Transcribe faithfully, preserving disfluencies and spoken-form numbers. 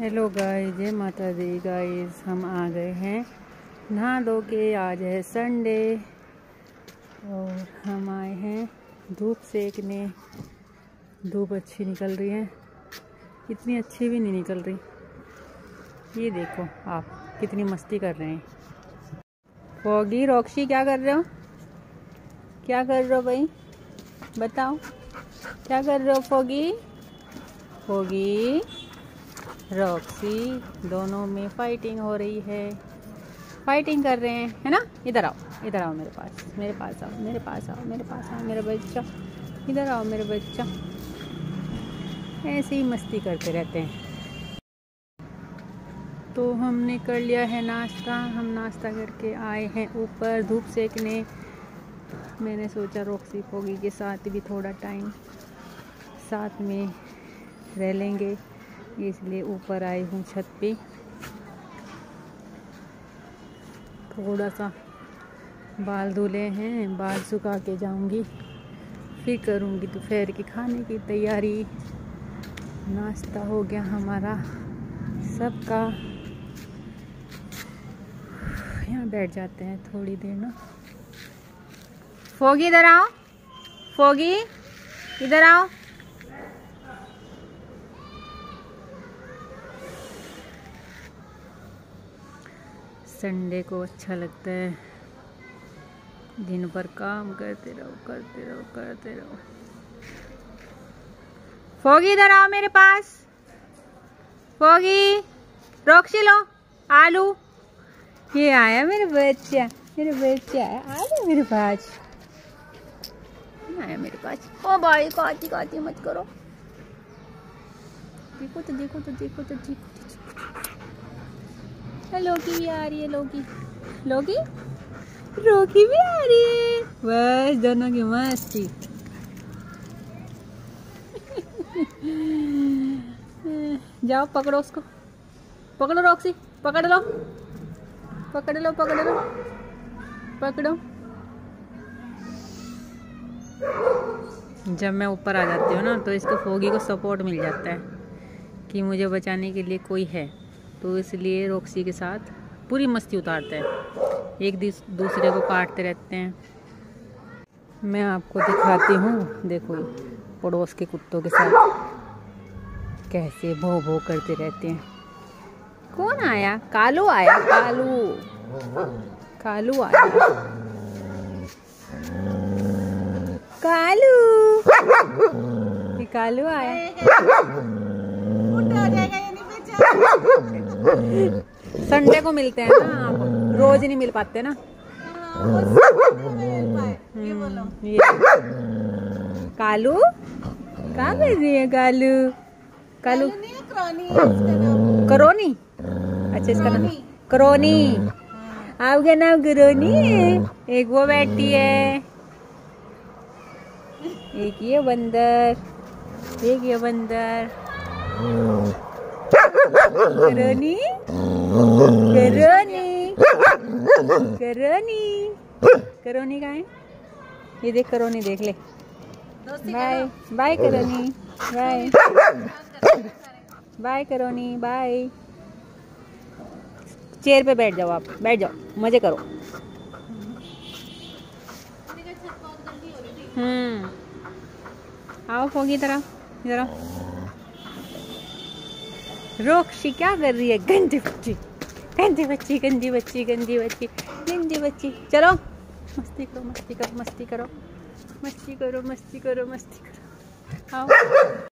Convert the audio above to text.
Hello guys, जय माता दी guys. हम आ गए हैं नहा धो के। आज है संडे और हम आए हैं धूप सेकने। धूप अच्छी निकल रही है, इतनी अच्छी भी नहीं निकल रही। ये देखो आप कितनी मस्ती कर रहे हैं। फॉगी, रॉक्सी क्या कर रहे हो? क्या कर रहे हो भाई, बताओ क्या कर रहे हो? फॉगी फॉगी रॉक्सी दोनों में फाइटिंग हो रही है, फाइटिंग कर रहे हैं, है ना। इधर आओ, इधर आओ मेरे पास, मेरे पास आओ, मेरे पास आओ, मेरे पास आओ मेरा बच्चा, इधर आओ मेरे बच्चा। ऐसे ही मस्ती करते रहते हैं। तो हमने कर लिया है नाश्ता। हम नाश्ता करके आए हैं ऊपर धूप सेकने। मैंने सोचा रॉक्सी फॉगी के साथ भी थोड़ा टाइम साथ में रह लेंगे, इसलिए ऊपर आई हूँ छत पे। थोड़ा सा बाल धुले हैं, बाल सुखा के जाऊंगी, फिर करूंगी दोपहर की खाने की तैयारी। नाश्ता हो गया हमारा सबका। यहाँ बैठ जाते हैं थोड़ी देर ना। फॉगी इधर आओ, फॉगी इधर आओ। संडे को अच्छा लगता है, दिन भर काम करते रहो करते रहो करते रहो। फॉगी इधर आओ मेरे पास। फॉगी, रॉक्सी लो आलू। ये आया मेरे बच्चा, मेरे बच्चा आया, आया मेरे पास, आया मेरे पास। ओ भाई, काटी काटी मत करो। देखो तो देखो तो देखो तो देखो तो लोकी भी आ रही है। लोकी लोकी लोकी भी आ रही है। बस दोनों की मस्ती। जाओ पकड़ो उसको, पकड़ो रॉक्सी, पकड़ लो पकड़ लो पकड़ लो पकड़ो। जब मैं ऊपर आ जाती हूँ ना तो इसको फॉगी को सपोर्ट मिल जाता है कि मुझे बचाने के लिए कोई है, तो इसलिए रॉक्सी के साथ पूरी मस्ती उतारते हैं, एक दूसरे को काटते रहते हैं। मैं आपको दिखाती हूँ, देखो पड़ोस के कुत्तों के साथ कैसे भौ भौ करते रहते हैं। कौन आया? कालू आया, कालू कालू आया, कालू ये कालू आया। संडे को मिलते हैं ना, आप रोज नहीं मिल पाते ना। ये कालू कहाँ कर रही है? कालू कालू करोनी, अच्छा इसका नाम करोनी। आपका नाम करोनी है। एक वो बैठी है, एक ये बंदर, एक ये बंदर। करोनी करोनी करोनी करोनी कहाँ है? ये देख करोनी, देख ले। बाय बाय करोनी, बाय बाय करोनी, बाय। चेयर पे बैठ जाओ, आप बैठ जाओ, मजे करो। हम्म आओ फॉगी, इधर आओ, इधर आओ। रॉक्सी क्या कर रही है? गंदी बच्ची, गंदी बच्ची, गंदी बच्ची, गंदी बच्ची, गंदी बच्ची। चलो मस्ती करो, मस्ती करो, मस्ती करो, मस्ती करो, मस्ती करो, मस्ती करो। आओ।